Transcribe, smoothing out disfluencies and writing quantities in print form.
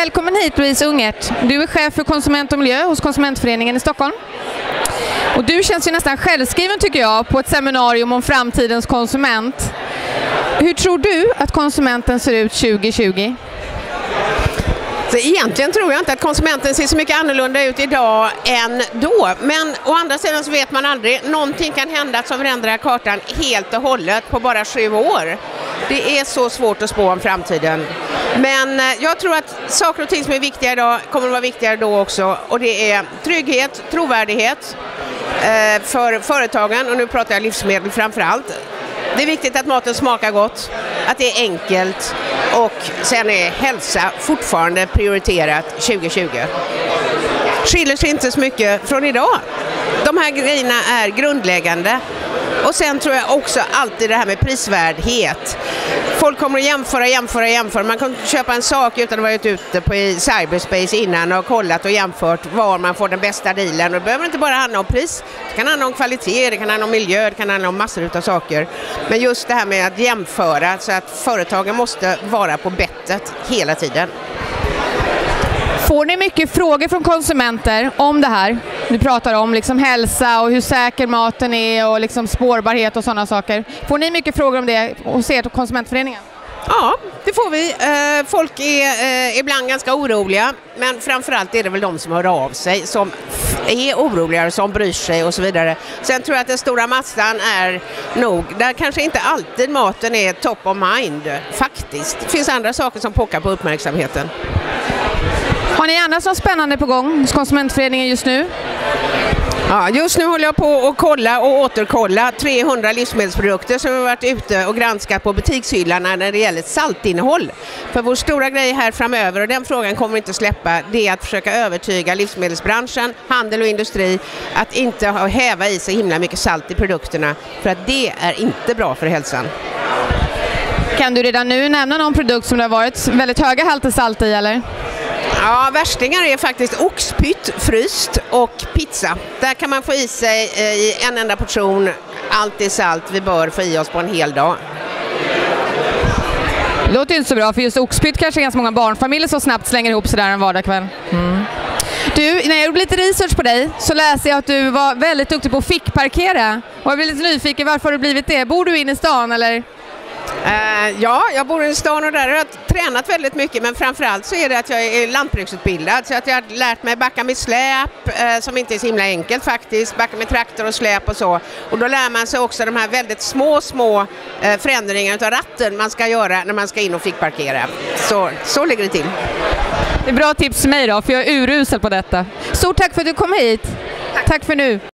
Välkommen hit Louise Ungert. Du är chef för konsument och miljö hos Konsumentföreningen i Stockholm. Och du känns ju nästan självskriven tycker jag på ett seminarium om framtidens konsument. Hur tror du att konsumenten ser ut 2020? Så egentligen tror jag inte att konsumenten ser så mycket annorlunda ut idag än då. Men å andra sidan så vet man aldrig. Någonting kan hända som förändrar kartan helt och hållet på bara 7 år. Det är så svårt att spå om framtiden. Men jag tror att saker och ting som är viktiga idag kommer att vara viktigare då också. Och det är trygghet, trovärdighet för företagen. Och nu pratar jag livsmedel framför allt. Det är viktigt att maten smakar gott, att det är enkelt och sen är hälsa fortfarande prioriterat 2020. Skiljer sig inte så mycket från idag. De här grejerna är grundläggande. Och sen tror jag också alltid det här med prisvärdhet. Folk kommer att jämföra. Man kan köpa en sak utan att vara ute på cyberspace innan och kollat och jämfört var man får den bästa dealen. Och det behöver inte bara handla om pris. Det kan handla om kvalitet, det kan handla om miljö, det kan handla om massor av saker. Men just det här med att jämföra så att företagen måste vara på bettet hela tiden. Får ni mycket frågor från konsumenter om det här? Du pratar om liksom hälsa och hur säker maten är och liksom spårbarhet och sådana saker. Får ni mycket frågor om det hos er konsumentföreningen? Ja, det får vi. Folk är ibland ganska oroliga, men framförallt är det väl de som hör av sig som är oroliga, som bryr sig och så vidare. Sen tror jag att den stora massan är nog, där kanske inte alltid maten är top of mind faktiskt. Det finns andra saker som pockar på uppmärksamheten. Har ni annat som spännande på gång hos Konsumentföreningen just nu? Ja, just nu håller jag på att kolla och återkolla 300 livsmedelsprodukter som har varit ute och granskat på butikshyllarna när det gäller saltinnehåll. För vår stora grej här framöver, och den frågan kommer vi inte släppa, det är att försöka övertyga livsmedelsbranschen, handel och industri att inte häva i sig himla mycket salt i produkterna, för att det är inte bra för hälsan. Kan du redan nu nämna någon produkt som det har varit väldigt höga halter salt i eller? Ja, värstingar är faktiskt oxpytt, fryst och pizza. Där kan man få i sig i en enda portion allt det salt vi bör få i oss på en hel dag. Det låter inte så bra, för just oxpytt kanske ganska många barnfamiljer så snabbt slänger ihop sådär en vardagskväll. Du, när jag gjorde lite research på dig så läste jag att du var väldigt duktig på att fickparkera. Och jag blev lite nyfiken, varför har du blivit det? Bor du inne i stan eller? Ja, jag bor i stan och där har jag tränat väldigt mycket, men framförallt så är det att jag är lantbruksutbildad, så att jag har lärt mig backa med släp som inte är så himla enkelt faktiskt, backa med traktor och släp och så, och då lär man sig också de här väldigt små förändringarna av ratten man ska göra när man ska in och fickparkera. Så ligger det till. Det är bra tips för mig då, för jag är urusel på detta. Stort tack för att du kom hit. Tack för nu.